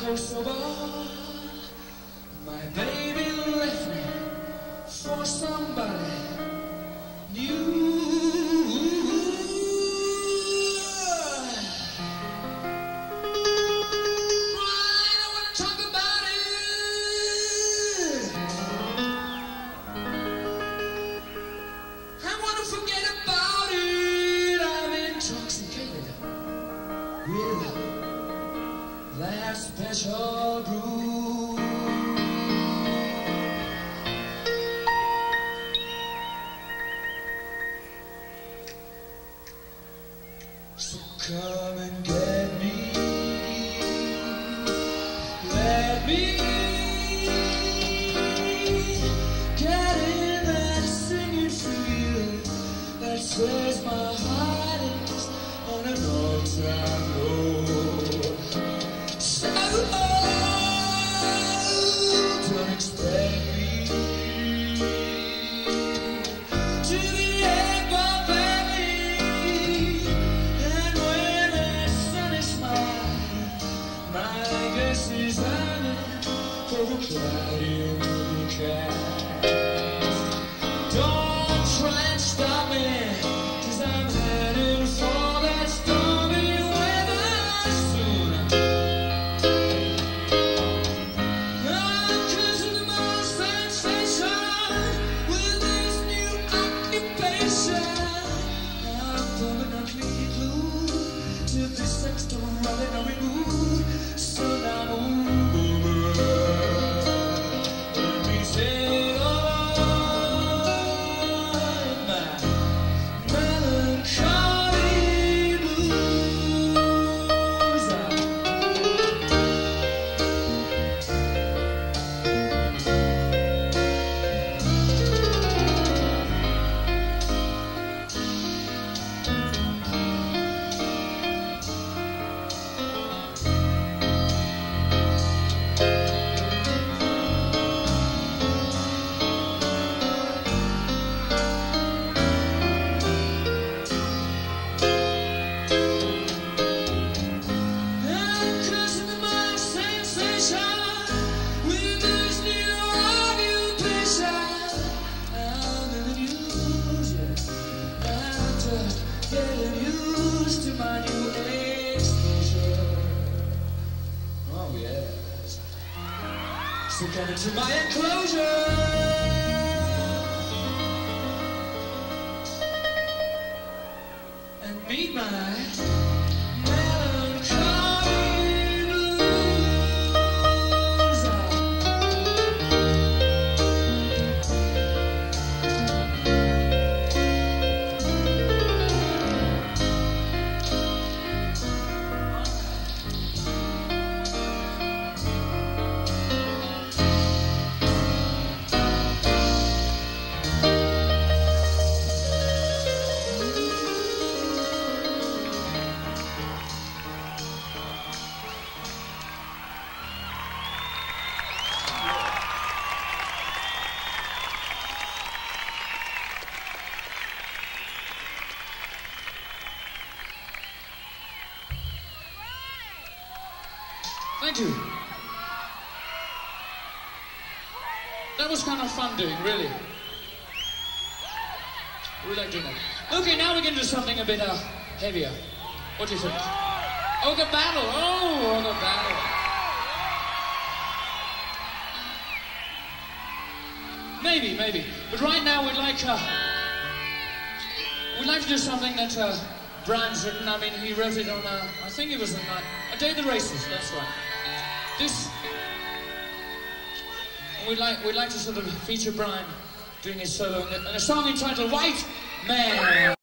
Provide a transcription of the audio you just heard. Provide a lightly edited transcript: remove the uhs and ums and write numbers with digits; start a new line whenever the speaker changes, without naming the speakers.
go sober. My baby left me for somebody new. I don't want to talk about it. I want to forget about it. I'm intoxicated with that special brew. So come and get me, let me get in that singing field that says my heart is on an all-time low. So don't expect me to be able, baby. And when that sun is mine, my guess is I'm for a cloudy overcast. Don't try and stop me, 'cause I'm headed for that stormy weather soon. I'm cruising my sensation with this new occupation. I'm permanently glued to this extraordinary mood. So now let me say, my melancholy blues. Getting used to my new exposure. Oh yes. So come into my enclosure and meet my melancholy blues. Thank you. That was kind of fun doing, really. We like doing that. Okay, now we're going to do something a bit heavier. What do you think? Oh, the battle. Oh, the battle. Maybe. But right now we'd like to do something that Brian's written. I mean, he wrote it on, I think it was on A Day of the Races, that's right. We'd like to sort of feature Brian doing his solo in a song entitled White Man.